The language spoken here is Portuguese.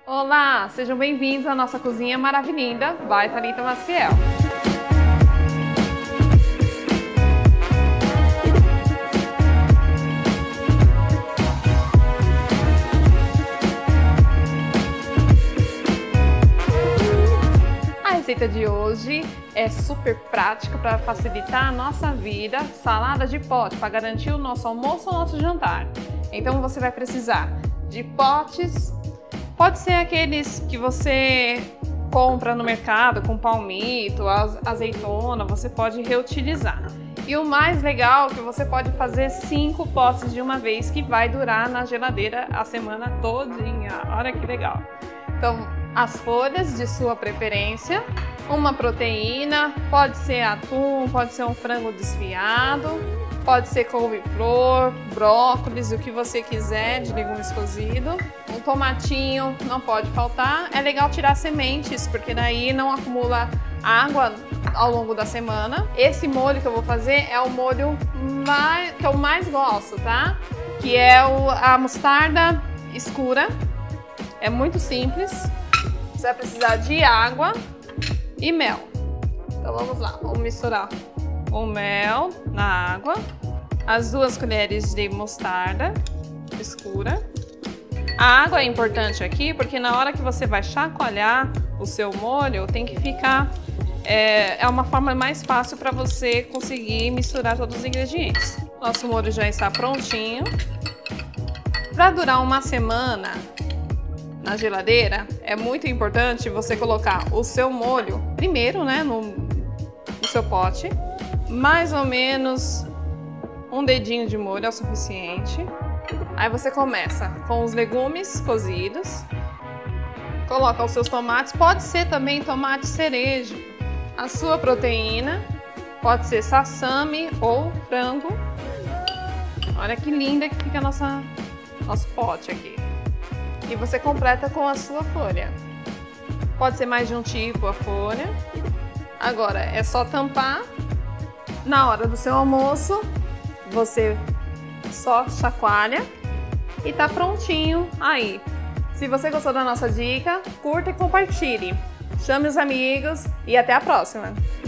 Olá, sejam bem-vindos à nossa cozinha maravilhinda by Thalita Maciel. A receita de hoje é super prática para facilitar a nossa vida, salada de pote, para garantir o nosso almoço ou o nosso jantar. Então você vai precisar de potes. Pode ser aqueles que você compra no mercado com palmito, azeitona, você pode reutilizar. E o mais legal é que você pode fazer 5 potes de uma vez, que vai durar na geladeira a semana todinha. Olha que legal! Então, as folhas de sua preferência, uma proteína, pode ser atum, pode ser um frango desfiado, pode ser couve-flor, brócolis, o que você quiser de legumes cozidos. Um tomatinho não pode faltar. É legal tirar sementes, porque daí não acumula água ao longo da semana. Esse molho que eu vou fazer é o molho que eu mais gosto, tá? Que é a mostarda escura. É muito simples. Você vai precisar de água e mel. Então vamos lá, vamos misturar o mel na água, as 2 colheres de mostarda escura. A água é importante aqui porque na hora que você vai chacoalhar o seu molho, tem que ficar... É uma forma mais fácil para você conseguir misturar todos os ingredientes. Nosso molho já está prontinho. Para durar uma semana na geladeira, é muito importante você colocar o seu molho primeiro, né, no seu pote. Mais ou menos um dedinho de molho é o suficiente. Aí você começa com os legumes cozidos, coloca os seus tomates, pode ser também tomate cereja, a sua proteína, pode ser sassami ou frango. Olha que linda que fica nosso pote aqui. E você completa com a sua folha. Pode ser mais de um tipo a folha. Agora é só tampar. Na hora do seu almoço, você só chacoalha e tá prontinho aí. Se você gostou da nossa dica, curta e compartilhe. Chame os amigos e até a próxima!